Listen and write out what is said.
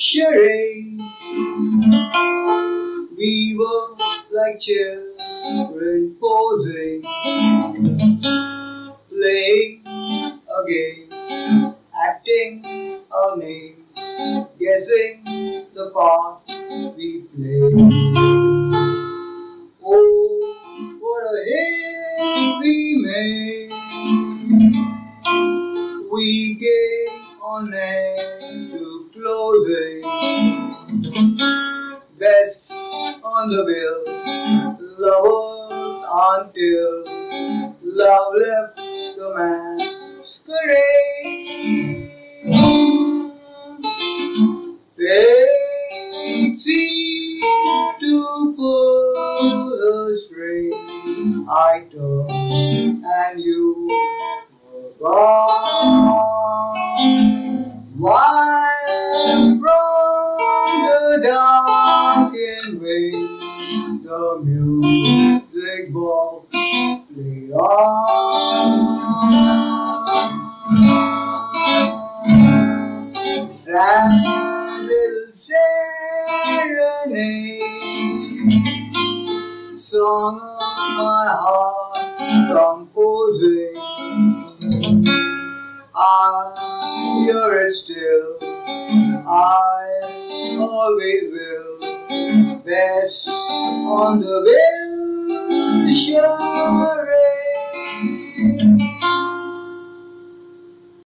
Charade. We were like children posing, playing a game, acting a name, guessing the part we played. Oh, what a hit we made! We came on end to closing, best on the bill, lovers until love left the masquerade. Fate seemed to pull the string. I turned and you were gone. While from the darkened wing, the music box played on. Sad little serenade, song of my heart composing. I hear it still, I always will, best on the way.